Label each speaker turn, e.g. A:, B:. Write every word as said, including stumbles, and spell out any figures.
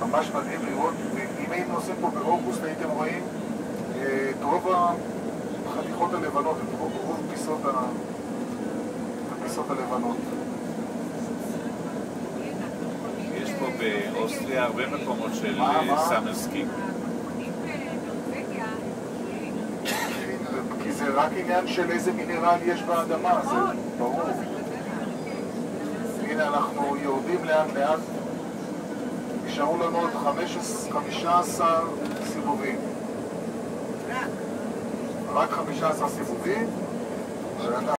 A: ממש מדהים לראות, אם היינו עושים פה באוגוסט הייתם רואים את רוב החתיכות הלבנות, את רוב הפיסות הלבנות.
B: יש פה באוסטריה הרבה מקומות של סאמר סקי.
A: כי זה רק עניין של איזה מינרל יש באדמה, זה ברור. הנה אנחנו יורדים לאט לאט, נשארו לנו עוד חמישה עשר סיבובים. רק חמישה עשר סיבובים.